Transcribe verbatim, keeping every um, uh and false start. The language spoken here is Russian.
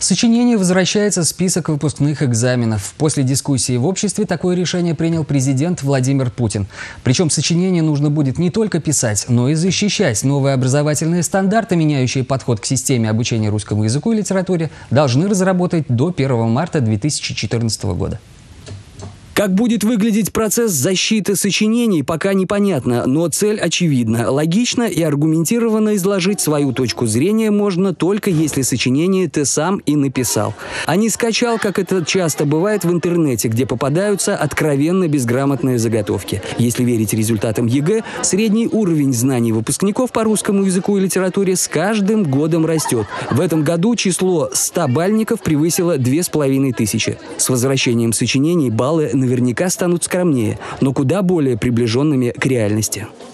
Сочинение возвращается в список выпускных экзаменов. После дискуссии в обществе такое решение принял президент Владимир Путин. Причем сочинение нужно будет не только писать, но и защищать. Новые образовательные стандарты, меняющие подход к системе обучения русскому языку и литературе, должны разработать до первого марта две тысячи четырнадцатого года. Как будет выглядеть процесс защиты сочинений, пока непонятно, но цель очевидна. Логично и аргументированно изложить свою точку зрения можно только если сочинение ты сам и написал. А не скачал, как это часто бывает в интернете, где попадаются откровенно безграмотные заготовки. Если верить результатам ЕГЭ, средний уровень знаний выпускников по русскому языку и литературе с каждым годом растет. В этом году число ста бальников превысило две с половиной тысячи. С возвращением сочинений баллы наверняка станут скромнее, но куда более приближенными к реальности.